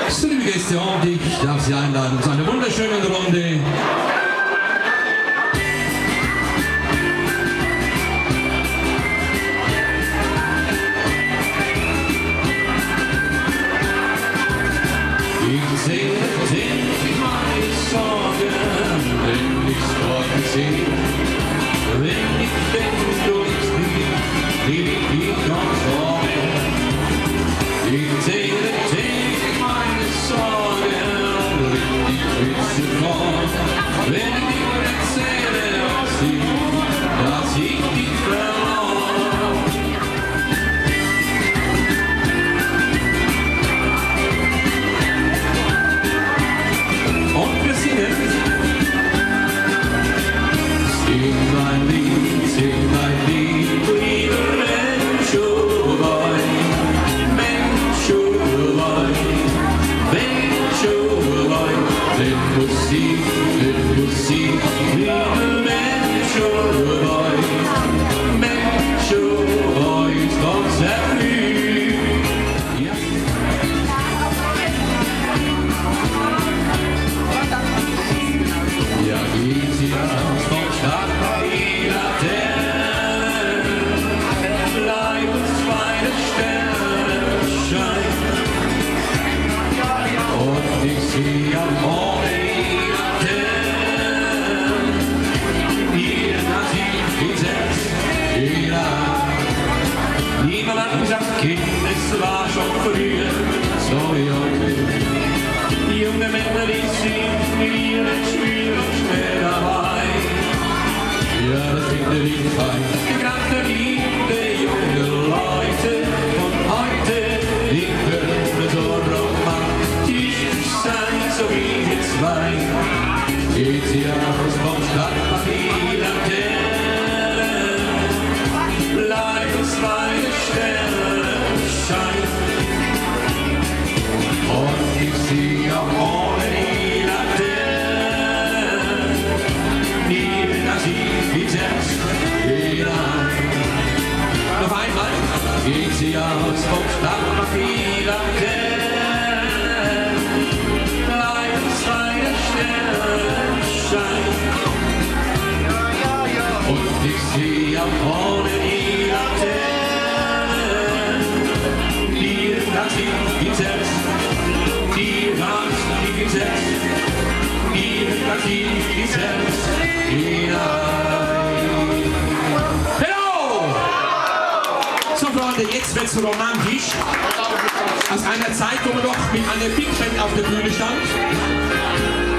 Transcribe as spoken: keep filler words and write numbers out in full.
So, liebe Gäste, und ich darf Sie einladen zu einer wunderschönen Runde. Ich sehe täglich meine Sorgen, wenn ich Sorgen sehe. Wenn ich denke, du liebst mich, lieb ich dich noch Sorgen. Ich sehe täglich meine Sorgen, richtig schwitze vor. Wenn ich dir erzähle, dass ich, dass ich dich verlor. Und wir singen. Sing mein Lied, sing mein Lied, liebe Mensch, oh boy, Mensch, oh boy, Mensch, oh boy, denn Musik, denn Musik, liebe Mensch, oh boy, Mensch, oh boy, ist Gott sehr lieb. Ja. Ja, geht sie aus vom Stadt die Laterne, bleib uns beide Sterne scheinen. Und ich sehe am Morgen die Laterne, hier nativ gesetzt, hinein. Niemand hat gesagt, Kind, es war schon früher, so wie heute. Die junge Männer, die sind mit ihren Schwüren schnell dabei. Ja, das finde ich fein. Die ganze Liebe, junge Leute von heute, die können so romantisch sein, so wie wir zwei. Geht sie aus vom Stadtbach die Laterne, bleib uns beide Sterne scheinen. Und ich sehe auch ohne die Laterne, nie nativ gesetzt hinein. Noch einmal geht sie aus vom Stadtbach die Laterne, bleibt uns beide Sterne scheinen. Und ich sehe auch ohne die Laterne, nie nativ gesetzt. Die Nacht, die gesetzt, die nativ gesetzt, hinein. Hello! So Freunde, jetzt wird's romantisch. Aus einer Zeit, wo man noch mit einer Big Band auf der Bühne stand.